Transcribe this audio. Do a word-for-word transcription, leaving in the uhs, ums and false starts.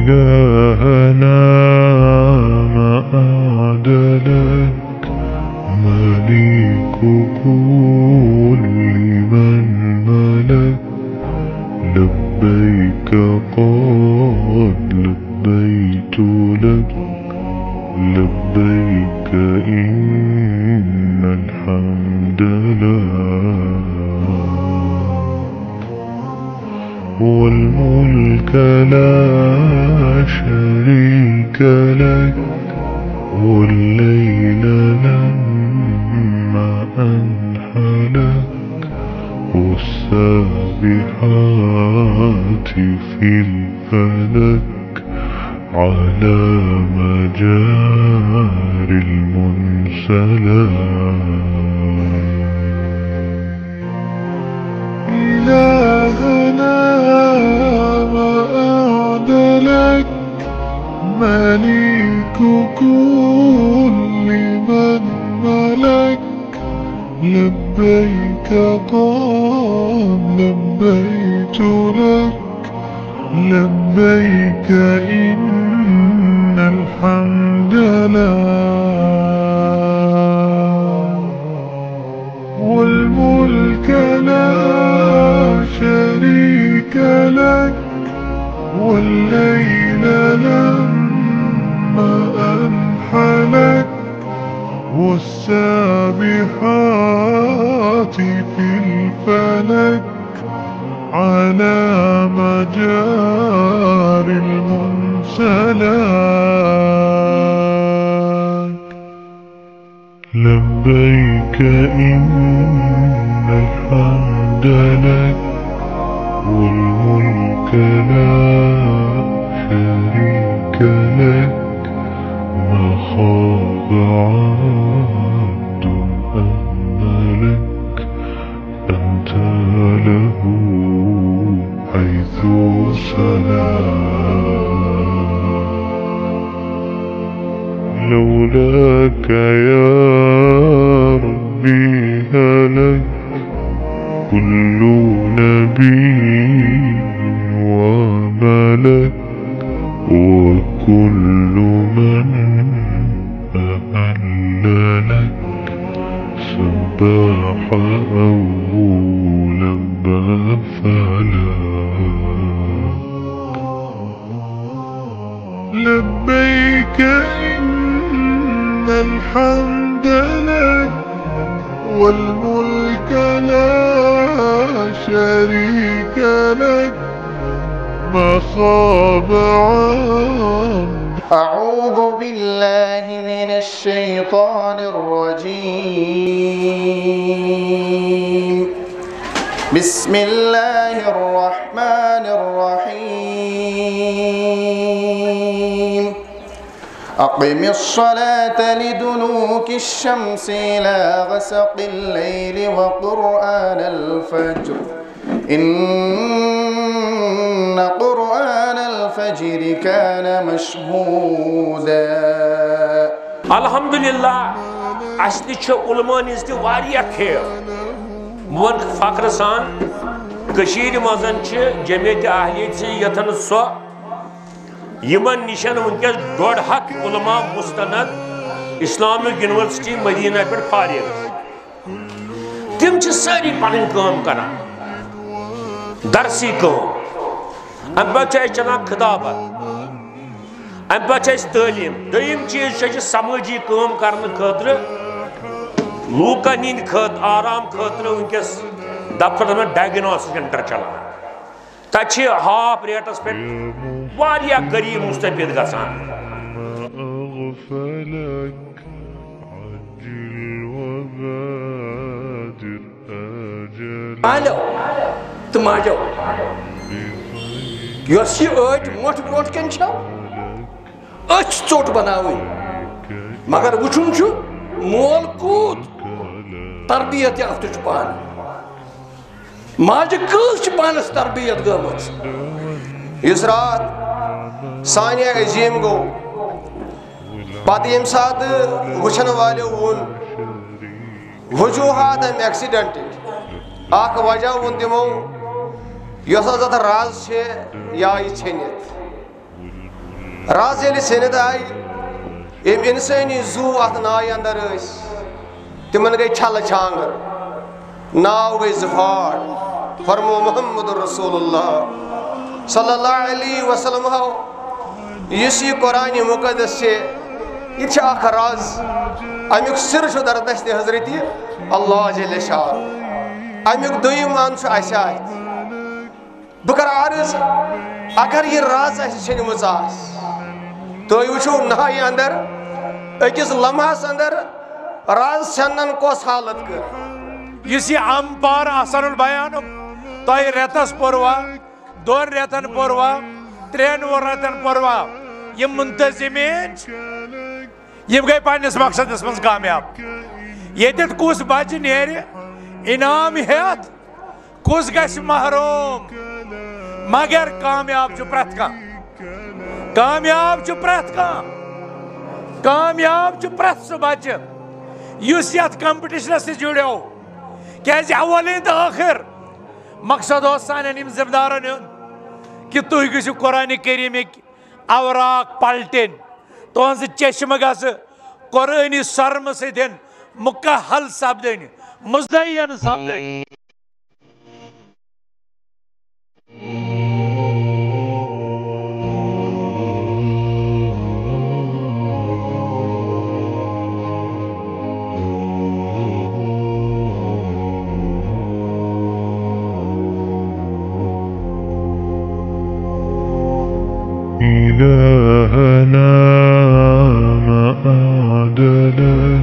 إلهنا ما أعدلك مليك كل من ملك لبيك قد لبيت لك لبيك إن الحمد لك والملك لا شريك لك والليل لما أنحلك والسابحات في الفلك على مجار المنسلات إلهنا ما أعدلك مليك كل من ملك لبيك قد لبيت لك لبيك إن الحمد لك والملك لا شريك لك والليل لما أنحلك والسابحات في الفلك على مجار المنسلات لبيك إن الحمد لك والملك لا شريك لك ما خاب عبد أملك أنت له حيث سلام لولاك يا ربي هلك كل نبي وملك وكل من أهل لك سباح أو لبى فلا لبيك إن الحمد لك والملك لا شريك لك ما خاب عبد. أعوذ بالله من الشيطان الرجيم. بسم الله الرحمن الرحيم. أقم الصلاة لدلوك الشمس إلى غسق الليل وقرآن الفجر إن قرآن الفجر كان مشهودا. الحمد لله أصلي چه علمان است واریه که من فخر سان کشیر مازن چه جمعیت اهلیت سے یتن سو یمن نشان ونکس ڈوڑ ہتھ علماء مستند اسلامک یونیورسٹی مدینہ پر فارغ تم چھ ساری پنن کام کران درسی کام ام پتہ چلان خطابت ام پتہ تعلیم دویم چیز چھ سماجی کام کرنے خاطر لوکن ہند خاطر آرام خاطر ونکس دفتر میں ڈائگنوسٹک سینٹر چلان تچ ہاف ریٹس پہ واریاہ غریب مستفید گژھان آلو تم آجو یس یہ أچھ موٹ برونٹ کن چھو أچھ ژوٹ بناوٕنۍ مگر وٕچھُن چھُ مول کوٗت تربیت یافتہٕ چھُ پانہٕ ماجہِ کۭژ چھِ پانس تربیت گٔمٕژ یُس رات سانیہ عظیٖم گوٚو پتہٕ ییٚمہِ ساتہٕ وٕچھن والیو ووٚن وجوہات امہِ ایکسیڈنٹٕکۍ اکھ وجہ ووٚن تِمو یۄس حظ اتھ رز چھِ یہِ آیہِ ژھیٚنِتھ راز ییٚلہِ ژھیٚنِتھ آیہِ یِم اِنسٲنی زوٗ اَتھ نایہِ اَنٛدر ٲسۍ تِمن گٔے چھلہٕ چھانٛگٕر ناو گٔے زٕ پھاڑ فرمو محمد رسول اللہ صلی اللہ علیہ وسلم ہو یُس یہِ قرآنِ مُقدس چھِ یہِ چھِ اکھ راز امیُک سِر چھُ در دستِ حضرتِ اللہ جل شان امیُک دوٚیِم اَن چھُ اَسہِ اَتھِ بہٕ کَرٕ عرض اگر یہِ راز اَسہِ ژھیٚنمٕژ آسہِ تُہۍ وٕچھِو نایہِ اَنٛدر أکِس لمحس اَنٛدر راز ژھٮ۪نن کۄس حالت کٔر یُس یہِ امپار احسن البیانُک تۄہہِ رٮ۪تس پوٚروا دۄن رٮ۪تن پوٚروا ترٛٮ۪ن رٮ۪تن پوٚروا یِم مُنتظمیٖن چھِ یِم گٔے پننِس مقصدس منٛز کامیاب ییٚتٮ۪تھ کُس بچہِ نیرِ انعام ہٮ۪تھ کُس گژھِ محروم مگر کامیاب چھُ پرٛٮ۪تھ کانٛہہ کامیاب چھُ پرٛٮ۪تھ کانٛہہ کامیاب چھُ پرٛٮ۪تھ سُہ بچہِ یُس یتھ کمپٹیشنس سۭتۍ جُڑیو کیٛازِ اولے تہٕ ٲخر مقصد اوس سانٮ۪ن یِم ذمہٕ دارن ہُنٛد کہ تُہۍ گٔژھِو قرآنِ کریٖمٕکۍ اوراق پلٹٕنۍ تُہنٛزٕ چشمہٕ گژھٕ قرآنہِ سۄرمہٕ سۭتۍ مُکحل سپدٕنۍ مُزین سپدٕنۍ إلهنا